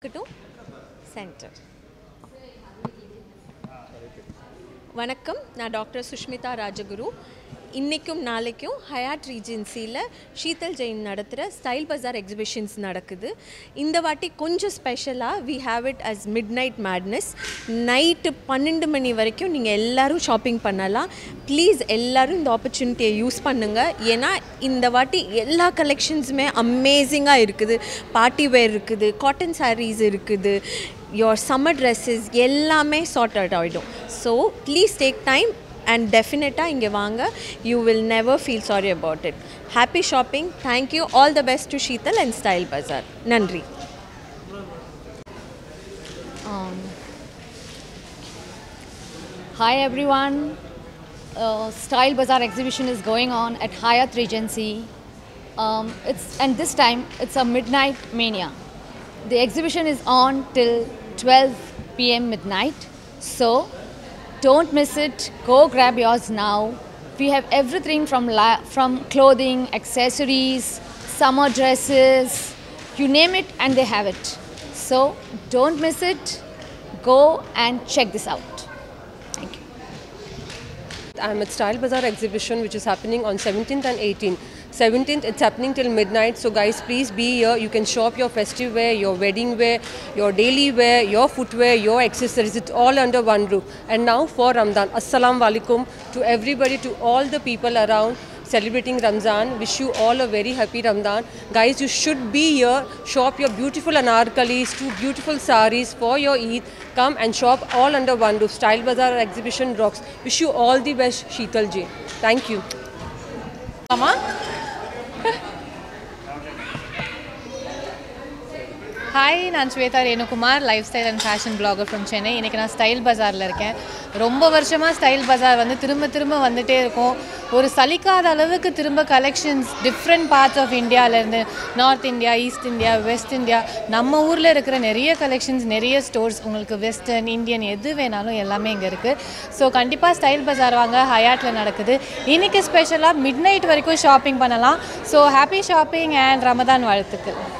to center. வணக்கம், நான் doctor Sushmita Rajguru. இன்னைக்கும் நாளைக்கும் ஹயாட் ரீஜென்சியில் ஷீதல் ஜெயின் நடத்துகிற ஸ்டைல் பஜார் எக்ஸிபிஷன்ஸ் நடக்குது. இந்த வாட்டி கொஞ்சம் ஸ்பெஷலாக we have it as midnight madness. Night 12 மணி வரைக்கும் நீங்கள் எல்லோரும் ஷாப்பிங் பண்ணலாம். ப்ளீஸ் எல்லோரும் இந்த ஆப்பர்ச்சுனிட்டியை யூஸ் பண்ணுங்கள். ஏன்னா இந்த வாட்டி எல்லா கலெக்ஷன்ஸுமே அமேசிங்காக இருக்குது. பார்ட்டி வேர் இருக்குது, காட்டன் சாரீஸ் இருக்குது, your summer dresses எல்லாமே சார்ட் அவுட் ஆகிடும். So please take time and definitely inge vaanga, you will never feel sorry about it. Happy shopping. Thank you. All the best to Sheetal and Style Bazaar. Nandri. Hi everyone. Style Bazaar exhibition is going on at Hyatt Regency. And this time it's a midnight mania. The exhibition is on till 12 p.m. midnight. So don't miss it. Go grab yours now. We have everything from clothing, accessories, summer dresses, you name it and they have it. So don't miss it. Go and check this out. Thank you. I'm at Style Bazaar exhibition which is happening on 17th and 18th. 17th it's happening till midnight, so guys please be here. You can shop your festive wear, your wedding wear, your daily wear, your footwear, your accessories. It's all under one roof. And now for Ramadan, Assalamu alaikum to everybody, to all the people around celebrating Ramzan. Wish you all a very happy Ramadan. Guys, you should be here. Shop your beautiful anarkalis, 2 beautiful saris for your Eid. Come and shop all under one roof. Style Bazaar exhibition rocks. Wish you all the best, Sheetal Ji. Thank you. Mama? ஹாய், நான் Swetha Renukumar, lifestyle and fashion blogger from Chennai. இன்றைக்கி நான் style பஜாரில் இருக்கேன். ரொம்ப வருஷமாக style பஜார் திரும்ப வந்துகிட்டே இருக்கும். ஒரு சலிக்காத அளவுக்கு திரும்ப கலெக்ஷன்ஸ் டிஃப்ரெண்ட் பார்ட்ஸ் ஆஃப் இந்தியாவிலேருந்து, north India, east India, west India, நம்ம ஊரில் இருக்கிற நிறைய கலெக்ஷன்ஸ், நிறைய ஸ்டோர்ஸ், உங்களுக்கு வெஸ்டர்ன், இந்தியன் எது வேணாலும் எல்லாமே இங்கே இருக்குது. ஸோ கண்டிப்பாக ஸ்டைல் பஜார் வாங்க, ஹயாட்டில் நடக்குது. இன்றைக்கி ஸ்பெஷலாக மிட் நைட் வரைக்கும் ஷாப்பிங் பண்ணலாம். So happy shopping and Ramadan வாழ்த்துக்கள்.